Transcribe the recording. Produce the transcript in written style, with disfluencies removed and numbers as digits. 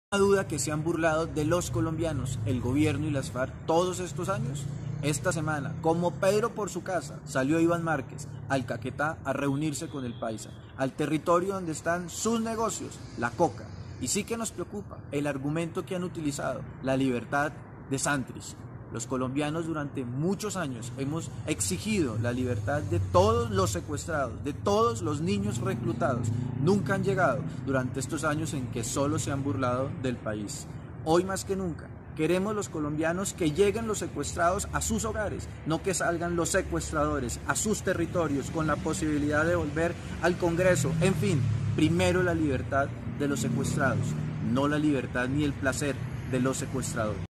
Duda que se han burlado de los colombianos, el gobierno y las FARC todos estos años. Esta semana, como Pedro por su casa, salió Iván Márquez al Caquetá a reunirse con el Paisa, al territorio donde están sus negocios, la coca. Y sí que nos preocupa el argumento que han utilizado, la libertad de Santrich. Los colombianos durante muchos años hemos exigido la libertad de todos los secuestrados, de todos los niños reclutados. Nunca han llegado durante estos años en que solo se han burlado del país. Hoy más que nunca queremos los colombianos que lleguen los secuestrados a sus hogares, no que salgan los secuestradores a sus territorios con la posibilidad de volver al Congreso. En fin, primero la libertad de los secuestrados, no la libertad ni el placer de los secuestradores.